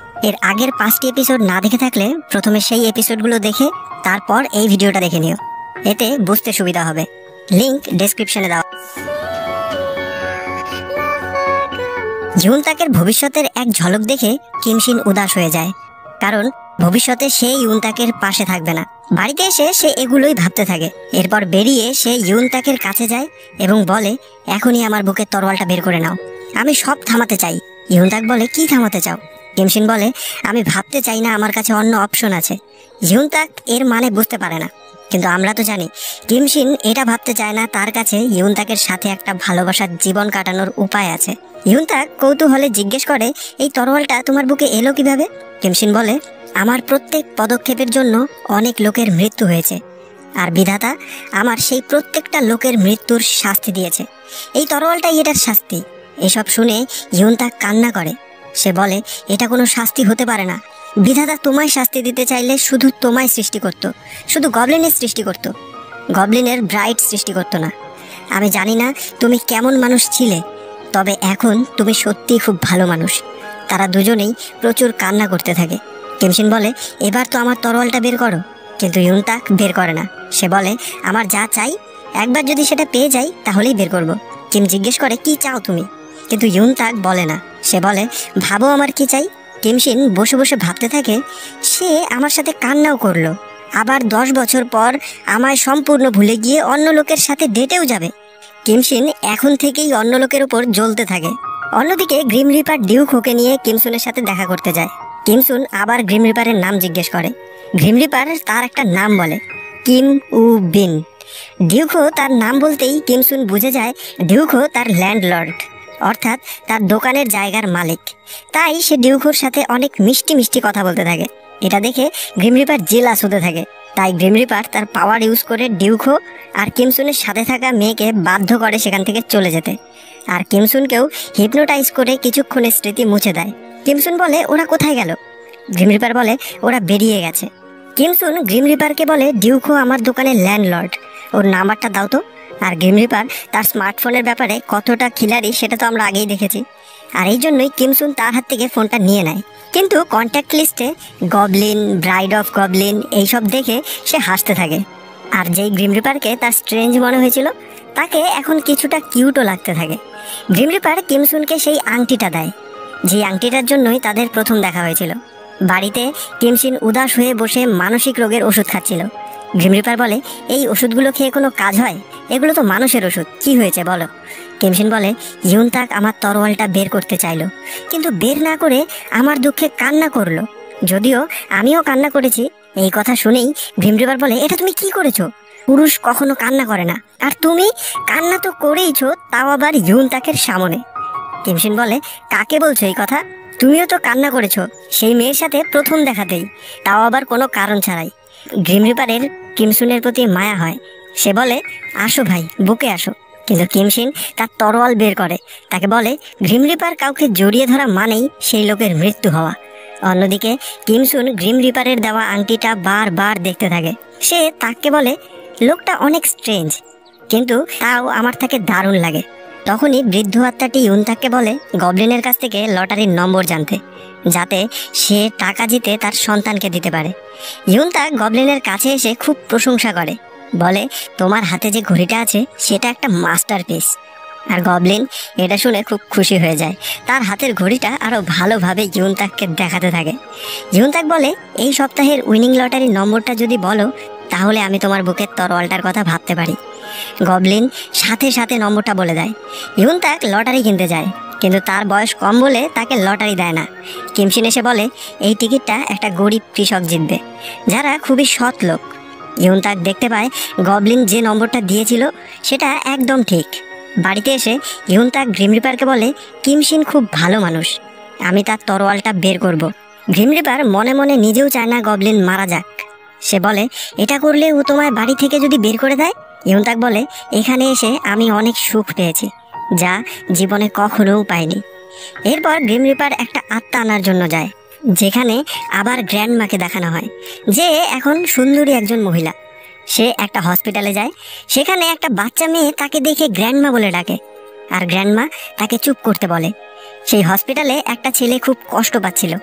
এর আগের 5টি এপিসোড না দেখে থাকলে প্রথমে সেই এপিসোডগুলো দেখে তারপর এই ভিডিওটা দেখে নিও, এতে বুঝতে সুবিধা হবে। লিংক ডেসক্রিপশনে দেওয়া। ইউনতাকের ভবিষ্যতের এক ঝলক দেখে কিমশিন উদাস হয়ে যায়, কারণ ভবিষ্যতে সে ইউনতাকের পাশে থাকবে না। বাড়িতে এসে সে এগুলোই ভাবতে থাকে। এরপর বেরিয়ে সে ইউনতাকের কাছে যায় এবং বলে, এখনই আমার বুকের তরোয়ালটা বের করে নাও, আমি সব থামাতে চাই। ইউনতাক বলে, কি থামাতে চাও? কিমশিন বলে, আমি ভাবতে চাই না, আমার কাছে অন্য অপশন আছে। ইউনতাক এর মানে বুঝতে পারে না, কিন্তু আমরা তো জানি কিমশিন এটা ভাবতে চায় না তার কাছে ইউনতাকের সাথে একটা ভালোবাসার জীবন কাটানোর উপায় আছে। ইউনতাক কৌতূহলে জিজ্ঞেস করে, এই তরোয়ালটা তোমার বুকে এলো কিভাবে? কিমশিন বলে, আমার প্রত্যেক পদক্ষেপের জন্য অনেক লোকের মৃত্যু হয়েছে, আর বিধাতা আমার সেই প্রত্যেকটা লোকের মৃত্যুর শাস্তি দিয়েছে। এই তরোয়ালটাই এটার শাস্তি। এসব শুনে ইউনতাক কান্না করে। সে বলে, এটা কোনো শাস্তি হতে পারে না। বিধাতা তোমায় শাস্তি দিতে চাইলে শুধু তোমায় সৃষ্টি করত, শুধু গবলিনের সৃষ্টি করত, গবলিনের ব্রাইট সৃষ্টি করত না। আমি জানি না তুমি কেমন মানুষ ছিলে, তবে এখন তুমি সত্যিই খুব ভালো মানুষ। তারা দুজনেই প্রচুর কান্না করতে থাকে। কিমশিন বলে, এবার তো আমার তরোয়ালটা বের করো। কিন্তু ইউনতাক বের করে না। সে বলে, আমার যা চাই একবার যদি সেটা পেয়ে যাই তাহলেই বের করব। কিম জিজ্ঞেস করে, কি চাও তুমি? কিন্তু ইউনতাক বলে না। সে বলে, ভাবো আমার কি চাই। কিমশিন বসে বসে ভাবতে থাকে, সে আমার সাথে কান্নাও করলো, আবার 10 বছর পর আমায় সম্পূর্ণ ভুলে গিয়ে অন্য লোকের সাথে ডেটেও যাবে। কিমশিন এখন থেকেই অন্য লোকের উপর জ্বলতে থাকে। অন্যদিকে গ্রিম রিপার ডিউকোকে নিয়ে কিমসুনের সাথে দেখা করতে যায়। কিমসুন আবার গ্রিম রিপারের নাম জিজ্ঞেস করে। গ্রিম রিপার তার একটা নাম বলে, কিম উ বিন। ডিউকো তার নাম বলতেই কিমসুন বুঝে যায় ডিউকো তার ল্যান্ডলর্ড, অর্থাৎ তার দোকানের জায়গার মালিক। তাই সে ডিউকোর সাথে অনেক মিষ্টি মিষ্টি কথা বলতে থাকে। এটা দেখে গ্রিম রিপার জেলাস হতে থাকে। তাই গ্রিম রিপার তার পাওয়ার ইউজ করে ডিউকো আর কিমসুনের সাথে থাকা মেয়েকে বাধ্য করে সেখান থেকে চলে যেতে। আর কিমসুনকেও হিপনোটাইজ করে কিছুক্ষণের স্মৃতি মুছে দেয়। কিমসুন বলে, ওরা কোথায় গেল? গ্রিম রিপার বলে, ওরা বেরিয়ে গেছে। কিমসুন গ্রিম রিপারকে বলে, ডিউকো আমার দোকানের ল্যান্ডলর্ড, ওর নাম্বারটা দাও তো। আর গ্রিম রিপার তার স্মার্টফোনের ব্যাপারে কতটা খিলাড়ি সেটা তো আমরা আগেই দেখেছি। আর এই জন্যই কিমসুন তার হাত থেকে ফোনটা নিয়ে নেয়। কিন্তু কন্ট্যাক্ট লিস্টে গবলিন, ব্রাইড অফ গবলিন এইসব দেখে সে হাসতে থাকে। আর যেই গ্রিম রিপারকে তার স্ট্রেঞ্জ মনে হয়েছিল, তাকে এখন কিছুটা কিউটও লাগতে থাকে। গ্রিম রিপার কিমসুনকে সেই আংটিটা দেয়, যে আংটিটার জন্যই তাদের প্রথম দেখা হয়েছিল। বাড়িতে কিমশিন উদাস হয়ে বসে মানসিক রোগের ওষুধ খাচ্ছিল। গ্রিম রিপার বলে, এই ওষুধগুলো খেয়ে কোনো কাজ হয়? এগুলো তো মানুষের ওষুধ, কি হয়েছে বলো? কিমশিন বলে, ইউনতাক আমার তরোয়ালটা বের করতে চাইলো, কিন্তু বের না করে আমার দুঃখে কান্না করলো। যদিও আমিও কান্না করেছি। এই কথা শুনেই গ্রিম রিপার বলে, এটা তুমি কি করেছো? পুরুষ কখনো কান্না করে না, আর তুমি কান্না তো করেইছো, তাও আবার ইউনতাকের সামনে। কিমশিন বলে, কাকে বলছো এই কথা? তুমিও তো কান্না করেছো সেই মেয়ের সাথে প্রথম দেখাতেই, তাও আবার কোনো কারণ ছাড়াই। গ্রিম রিপারের কিমসুনের প্রতি মায়া হয়। সে বলে, আসো ভাই, বুকে আসো। কিন্তু কিমশিন তার তরোয়াল বের করে। তাকে বলে, গ্রিম রিপার কাউকে জড়িয়ে ধরা মানেই সেই লোকের মৃত্যু হওয়া। অন্যদিকে কিমসুন গ্রিম রিপারের দেওয়া আংটিটা বারবার দেখতে থাকে। সে তাকে বলে, লোকটা অনেক স্ট্রেঞ্জ, কিন্তু তাও আমার তাকে দারুণ লাগে। তখনই বৃদ্ধ আত্মাটি ইউনতাককে বলে গবলিনের কাছ থেকে লটারির নম্বর জানতে, যাতে সে টাকা জিতে তার সন্তানকে দিতে পারে। ইউনতাক গবলিনের কাছে এসে খুব প্রশংসা করে, বলে, তোমার হাতে যে ঘড়িটা আছে সেটা একটা মাস্টারপিস। আর গবলিন এটা শুনে খুব খুশি হয়ে যায়। তার হাতের ঘড়িটা আরও ভালোভাবে ইউনতাককে দেখাতে থাকে। ইউনতাক বলে, এই সপ্তাহের উইনিং লটারির নম্বরটা যদি বলো, তাহলে আমি তোমার বুকের তরোয়ালটার কথা ভাবতে পারি। গবলিন সাথে সাথে নম্বরটা বলে দেয়। ইউনতাক লটারি কিনতে যায়, কিন্তু তার বয়স কম বলে তাকে লটারি দেয় না। কিমশিন এসে বলে, এই টিকিটটা একটা গরিব কৃষক জিতবে, যারা খুবই সৎ লোক। ইউনতাক দেখতে পায় গবলিন যে নম্বরটা দিয়েছিল সেটা একদম ঠিক। বাড়িতে এসে ইউনতাক গ্রিম রিপারকে বলে, কিমশিন খুব ভালো মানুষ, আমি তার তরোয়ালটা বের করব। গ্রিম রিপার মনে মনে নিজেও চায় না গবলিন মারা যাক। সে বলে, এটা করলে ও তোমায় বাড়ি থেকে যদি বের করে দেয়? ইউনতাক বলে, এখানে এসে আমি অনেক সুখ পেয়েছি, যা জীবনে কখনোও পাইনি। এরপর গ্রিম রিপার একটা আত্মা আনার জন্য যায়, যেখানে আবার গ্র্যান্ডমাকে দেখানো হয়, যে এখন সুন্দরী একজন মহিলা। সে একটা হসপিটালে যায়, সেখানে একটা বাচ্চা মেয়ে তাকে দেখে গ্র্যান্ডমা বলে ডাকে, আর গ্র্যান্ডমা তাকে চুপ করতে বলে। সেই হসপিটালে একটা ছেলে খুব কষ্ট পাচ্ছিল।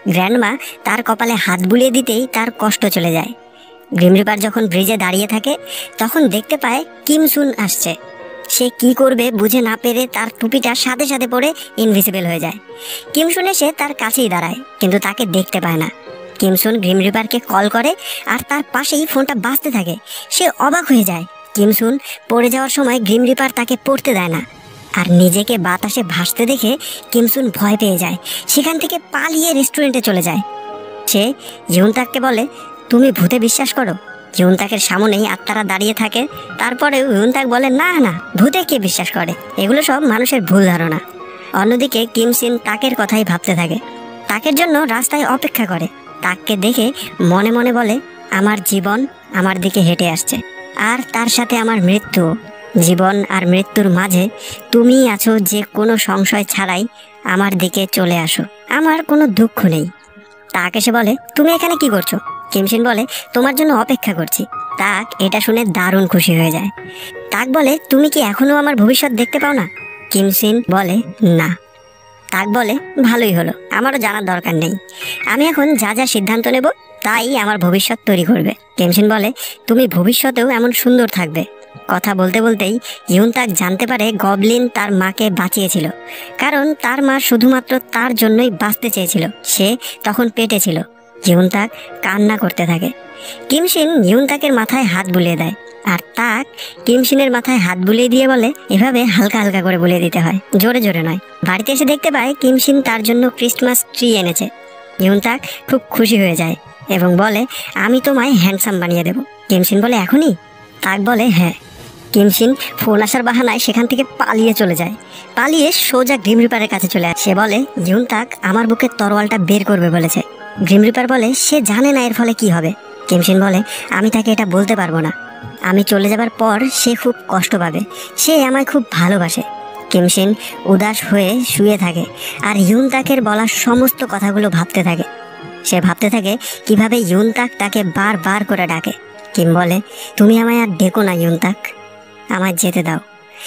গ্র্যান্ডমা তার কপালে হাত বুলিয়ে দিতেই তার কষ্ট চলে যায়। গ্রিম রিপার যখন ব্রিজে দাঁড়িয়ে থাকে তখন দেখতে পায় কিম সুন আসছে। সে কি করবে বুঝে না পেরে তার টুপিটা সাথে সাথে পরে ইনভিজিবল হয়ে যায়। কিম সুন এসে তার কাছেই দাঁড়ায়, কিন্তু তাকে দেখতে পায় না। কিম সুন গ্রিম রিপারকে কল করে আর তার পাশেই ফোনটা বাজতে থাকে। সে অবাক হয়ে যায়। কিম সুন পড়ে যাওয়ার সময় গ্রিম রিপার তাকে পড়তে দেয় না, আর নিজেকে বাতাসে ভাসতে দেখে কিম সুন ভয় পেয়ে যায়। সেখান থেকে পালিয়ে রেস্টুরেন্টে চলে যায়। সে ইউনতাককে বলে, তুমি ভূতে বিশ্বাস করো? ইউনতাকের সামনেই আত্মারা দাঁড়িয়ে থাকে। তারপরে ইউনতাক বলে, না না, ভূতে কে বিশ্বাস করে, এগুলো সব মানুষের ভুল ধারণা। অন্যদিকে কিম সিন তাকের কথাই ভাবতে থাকে। তাকের জন্য রাস্তায় অপেক্ষা করে। তাককে দেখে মনে মনে বলে, আমার জীবন আমার দিকে হেঁটে আসছে, আর তার সাথে আমার মৃত্যু। জীবন আর মৃত্যুর মাঝে তুমিই আছো, যে কোনো সংশয় ছাড়াই আমার দিকে চলে আসো, আমার কোনো দুঃখ নেই। তাক এসে বলে, তুমি এখানে কি করছো? কিমসিন বলে, তোমার জন্য অপেক্ষা করছি। তাক এটা শুনে দারুণ খুশি হয়ে যায়। তাক বলে, তুমি কি এখনো আমার ভবিষ্যৎ দেখতে পাও না? কিমসিন বলে, না। তাক বলে, ভালোই হলো, আমারও জানার দরকার নেই। আমি এখন যা যা সিদ্ধান্ত নেব তাই আমার ভবিষ্যৎ তৈরি করবে। কিমসিন বলে, তুমি ভবিষ্যতেও এমন সুন্দর থাকবে। কথা বলতে বলতেই ইউনতাক জানতে পারে গবলিন তার মাকে বাঁচিয়েছিল, কারণ তার মা শুধুমাত্র তার জন্যই বাঁচতে চেয়েছিল। সে তখন পেটে ছিল। ইউনতাক কান্না করতে থাকে। কিমসিন ইউনতাকের মাথায় হাত বুলিয়ে দেয়, আর তাক কিমসিনের মাথায় হাত বুলিয়ে দিয়ে বলে, এভাবে হালকা হালকা করে বুলিয়ে দিতে হয়, জোরে জোরে নয়। বাড়িতে এসে দেখতে পায় কিমসিন তার জন্য ক্রিসমাস ট্রি এনেছে। ইউনতাক খুব খুশি হয়ে যায় এবং বলে, আমি তোমায় হ্যান্ডসাম বানিয়ে দেব। কিমসিন বলে, এখনই? তাক বলে, হ্যাঁ। কিমসিন ফোন আসার বাহানায় সেখান থেকে পালিয়ে চলে যায়। পালিয়ে সোজা গ্রিম রিপারের কাছে চলে আসে। সে বলে, ইউনতাক আমার বুকের তরোয়ালটা বের করবে বলেছে। গ্রিম রিপার বলে, সে জানে না এর ফলে কি হবে। কিমসিন বলে, আমি তাকে এটা বলতে পারবো না। আমি চলে যাবার পর সে খুব কষ্ট পাবে। সে আমায় খুব ভালোবাসে। কিমসিন উদাস হয়ে শুয়ে থাকে আর ইউনতাকের বলা সমস্ত কথাগুলো ভাবতে থাকে। সে ভাবতে থাকে কিভাবে ইউনতাক তাকে বারবার করে ডাকে। কিম বলে, তুমি আমায় আর ডেকো না ইউনতাক, আমায় যেতে দাও।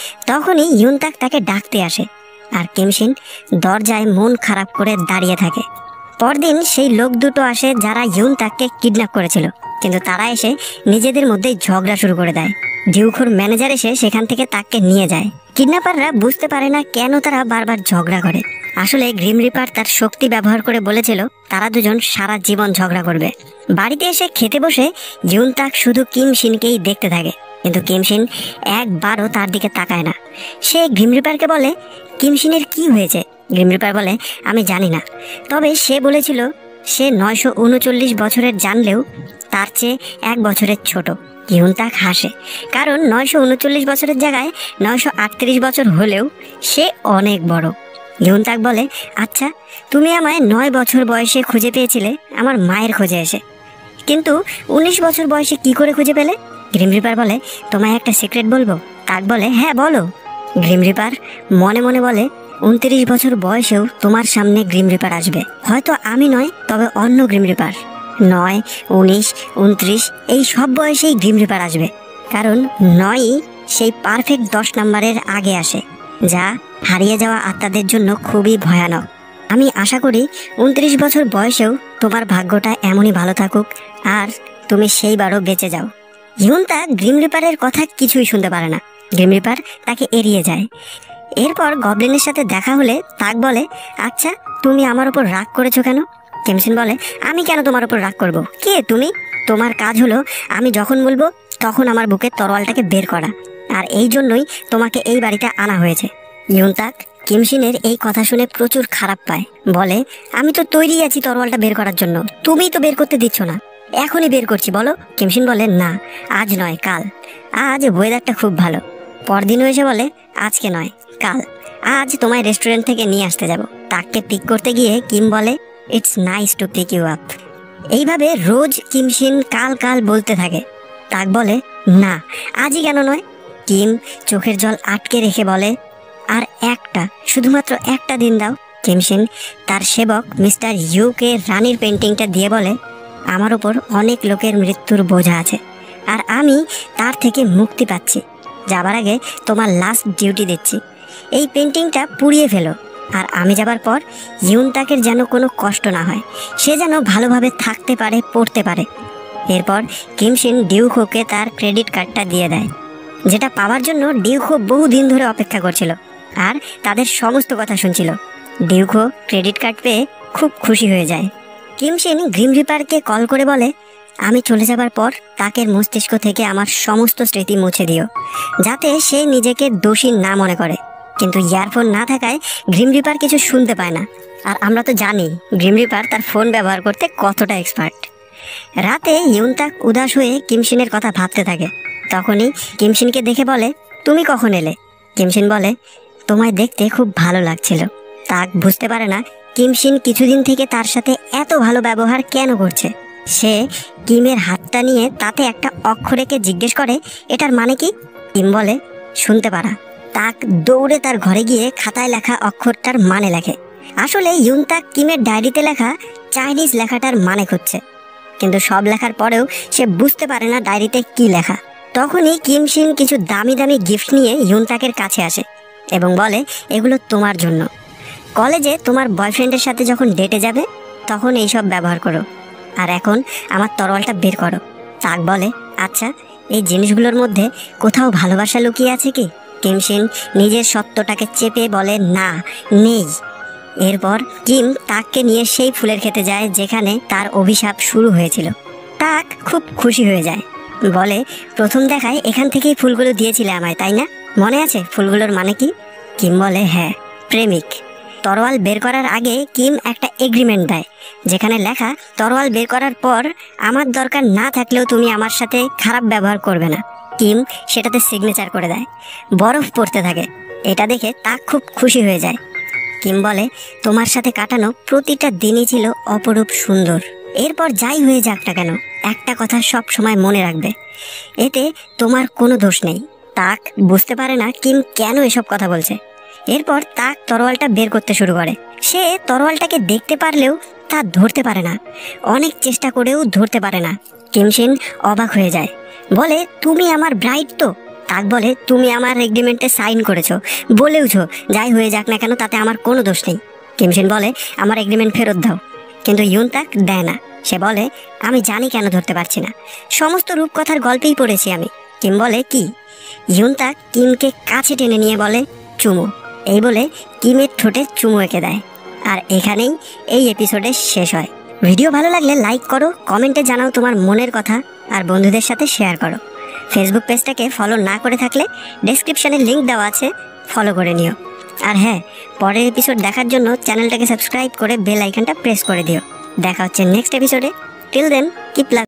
তখনই ইউনতাক তাকে ডাকতে আসে, আর কিমসিন দরজায় মন খারাপ করে দাঁড়িয়ে থাকে। পরদিন সেই লোক দুটো আসে যারা ইউনতাককে কিডন্যাপ করেছিল, কিন্তু তারা এসে নিজেদের মধ্যেই ঝগড়া শুরু করে দেয়। ডিউখোর ম্যানেজার এসে সেখান থেকে তাকে নিয়ে যায়। কিডন্যাপাররা বুঝতে পারে না কেন তারা বারবার ঝগড়া করে। আসলে গ্রিম রিপার তার শক্তি ব্যবহার করে বলেছিল তারা দুজন সারা জীবন ঝগড়া করবে। বাড়িতে এসে খেতে বসে ইউনতাক শুধু কিমসিনকেই দেখতে থাকে, কিন্তু কিমসিন একবারও তার দিকে তাকায় না। সে গ্রিম রিপারকে বলে, কিমসিনের কি হয়েছে? গ্রিম রিপার বলে, আমি জানি না, তবে সে বলেছিল সে 939 বছরের জানলেও তার চেয়ে 1 বছরের ছোট। ইউনতাক হাসে, কারণ 939 বছরের জায়গায় 938 বছর হলেও সে অনেক বড়। ইউনতাক বলে, আচ্ছা, তুমি আমায় 9 বছর বয়সে খুঁজে পেয়েছিলে আমার মায়ের খোঁজে এসে, কিন্তু 19 বছর বয়সে কি করে খুঁজে পেলে? গ্রিম রিপার বলে, তোমায় একটা সিক্রেট বলবো? তাক বলে, হ্যাঁ বলো। গ্রিম রিপার মনে মনে বলে, 29 বছর বয়সেও তোমার সামনে গ্রিম রিপার আসবে। হয়তো আমি নয়, তবে অন্য গ্রিম রিপার। 9, 19, 29 এই সব বয়সেই গ্রিম রিপার আসবে, কারণ 9ই সেই পারফেক্ট 10 নম্বরের আগে আসে, যা হারিয়ে যাওয়া আত্মাদের জন্য খুবই ভয়ানক। আমি আশা করি 29 বছর বয়সেও তোমার ভাগ্যটা এমনই ভালো থাকুক, আর তুমি সেইবারও বেঁচে যাও। ইউনতাক গ্রিম রিপারের কথা কিছুই শুনতে পারে না। গ্রিম রিপার তাকে এড়িয়ে যায়। এরপর গবলিনের সাথে দেখা হলে তাক বলে, আচ্ছা, তুমি আমার উপর রাগ করেছো কেন? কিমসিন বলে, আমি কেন তোমার উপর রাগ করব? কে তুমি? তোমার কাজ হলো আমি যখন বলবো তখন আমার বুকের তরোয়ালটাকে বের করা, আর এই জন্যই তোমাকে এই বাড়িতে আনা হয়েছে। ইউনতাক কিমসিনের এই কথা শুনে প্রচুর খারাপ পায়। বলে, আমি তো তৈরি আছি তরোয়ালটা বের করার জন্য, তুমিই তো বের করতে দিচ্ছ না। এখনই বের করছি, বলো। কিমসিন বলে, না, আজ নয়, কাল। আজ ওয়েদারটা খুব ভালো। পরদিনও এসে বলে, আজকে নয়, কাল। আজ তোমায় রেস্টুরেন্ট থেকে নিয়ে আসতে যাব। তাককে পিক করতে গিয়ে কিম বলে, it's nice to pick you up. এইভাবে রোজ কিমসিন কাল কাল বলতে থাকে। তাক বলে, না, আজই কেন নয়? কিম চোখের জল আটকে রেখে বলে, আর শুধুমাত্র একটা দিন দাও। কিমসিন তার সেবক মিস্টার ইউকে রানীর পেন্টিংটা দিয়ে বলে, আমার ওপর অনেক লোকের মৃত্যুর বোঝা আছে, আর আমি তার থেকে মুক্তি পাচ্ছি। যাবার আগে তোমার লাস্ট ডিউটি দিচ্ছি, এই পেন্টিংটা পুড়িয়ে ফেলো। আর আমি যাবার পর ইউনতাকের যেন কোনো কষ্ট না হয়, সে যেন ভালোভাবে থাকতে পারে, পড়তে পারে। এরপর কিমশিন ডিউখোকে তার ক্রেডিট কার্ডটা দিয়ে দেয়, যেটা পাওয়ার জন্য ডিউখো বহুদিন ধরে অপেক্ষা করছিল আর তাদের সমস্ত কথা শুনছিল। ডিউখো ক্রেডিট কার্ড পেয়ে খুব খুশি হয়ে যায়। কিমশিন গ্রিম রিপারকে কল করে বলে, আমি চলে যাবার পর তাকের মস্তিষ্ক থেকে আমার সমস্ত স্মৃতি মুছে দিও, যাতে সে নিজেকে দোষী না মনে করে। কিন্তু ইয়ারফোন না থাকায় গ্রিম রিপার কিছু শুনতে পায় না, আর আমরা তো জানি গ্রিম রিপার তার ফোন ব্যবহার করতে কতটা এক্সপার্ট। রাতে ইউনতাক উদাস হয়ে কিমশিনের কথা ভাবতে থাকে। তখনই কিমশিনকে দেখে বলে, তুমি কখন এলে? কিমশিন বলে, তোমায় দেখতে খুব ভালো লাগছিল। তাক বুঝতে পারে না কিমশিন কিছুদিন থেকে তার সাথে এত ভালো ব্যবহার কেন করছে। সে কিমের হাতটা নিয়ে তাতে একটা অক্ষরেকে জিজ্ঞেস করে, এটার মানে কি? কিম বলে, শুনতে পারা। তাক দৌড়ে তার ঘরে গিয়ে খাতায় লেখা অক্ষরটার মানে লেখে। আসলে ইউনতাক কিমের ডায়েরিতে লেখা চাইনিজ লেখাটার মানে খুঁজছে, কিন্তু সব লেখার পরেও সে বুঝতে পারে না ডায়েরিতে কি লেখা। তখনই কিমশিন কিছু দামি দামি গিফট নিয়ে ইউনতাকের কাছে আসে এবং বলে, এগুলো তোমার জন্য। কলেজে তোমার বয়ফ্রেন্ডের সাথে যখন ডেটে যাবে তখন এইসব ব্যবহার করো। আর এখন আমার তরোয়ালটা বের করো। তাক বলে, আচ্ছা, এই জিনিসগুলোর মধ্যে কোথাও ভালোবাসা লুকিয়ে আছে কি? কিমশিন নিজের সত্যটাকে চেপে বলে, না, নেই। এরপর কিম তাককে নিয়ে সেই ফুলের খেতে যায় যেখানে তার অভিশাপ শুরু হয়েছিল। তাক খুব খুশি হয়ে যায়, বলে, প্রথম দেখায় এখান থেকেই ফুলগুলো দিয়েছিলে আমায়, তাই না? মনে আছে ফুলগুলোর মানে কি? কিম বলে, হ্যাঁ, প্রেমিক। তরোয়াল বের করার আগে কিম একটা এগ্রিমেন্ট দেয়, যেখানে লেখা, তরোয়াল বের করার পর আমার দরকার না থাকলেও তুমি আমার সাথে খারাপ ব্যবহার করবে না। কিম সেটাতে সিগনেচার করে দেয়। বরফ পড়তে থাকে। এটা দেখে তাক খুব খুশি হয়ে যায়। কিম বলে, তোমার সাথে কাটানো প্রতিটা দিনই ছিল অপরূপ সুন্দর। এরপর যাই হয়ে যাক না কেন, একটা কথা সব সময় মনে রাখবে, এতে তোমার কোনো দোষ নেই। তাক বুঝতে পারে না কিম কেন এসব কথা বলছে। এরপর তাক তরোয়ালটা বের করতে শুরু করে। সে তরোয়ালটাকে দেখতে পারলেও তা ধরতে পারে না, অনেক চেষ্টা করেও ধরতে পারে না। কিমশিন অবাক হয়ে যায়, বলে, তুমি আমার ব্রাইড তো? তাক বলে, তুমি আমার এগ্রিমেন্টে সাইন করেছো, বলেওছো যাই হয়ে যাক না কেন তাতে আমার কোনো দোষ নেই। কিমশিন বলে, আমার এগ্রিমেন্ট ফেরত দাও। কিন্তু ইউনতাক দেয় না। সে বলে, আমি জানি কেন ধরতে পারছি না, সমস্ত রূপকথার গল্পেই পড়েছি আমি। কিম বলে, কি? ইউনতাক কিমকে কাছে টেনে নিয়ে বলে, চুমু। এই বলে কিমের ঠোঁটে চুমু এঁকে দেয়। আর এখানেই এই এপিসোডে শেষ হয়। ভিডিও ভালো লাগলে লাইক করো, কমেন্টে জানাও তোমার মনের কথা, আর বন্ধুদের সাথে শেয়ার করো। ফেসবুক পেজটাকে ফলো না করে থাকলে ডেসক্রিপশনে লিংক দেওয়া আছে, ফলো করে নিও। আর হ্যাঁ, পরের এপিসোড দেখার জন্য চ্যানেলটাকে সাবস্ক্রাইব করে বেল আইকনটা প্রেস করে দিও। দেখা হচ্ছে নেক্সট এপিসোডে। টিল দেন, কিপ লাভ।